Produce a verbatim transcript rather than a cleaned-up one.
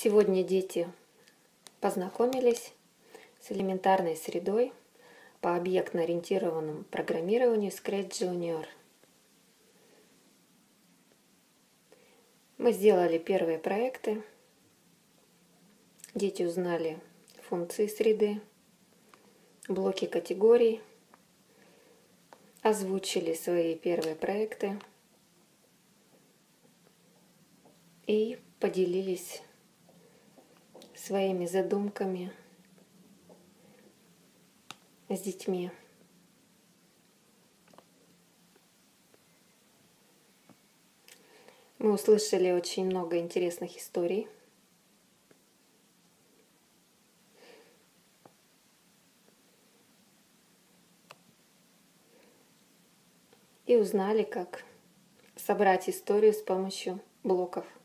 Сегодня дети познакомились с элементарной средой по объектно-ориентированному программированию Scratch Junior. Мы сделали первые проекты. Дети узнали функции среды, блоки категорий, озвучили свои первые проекты и поделились своими задумками с детьми. Мы услышали очень много интересных историй. И узнали, как собрать историю с помощью блоков.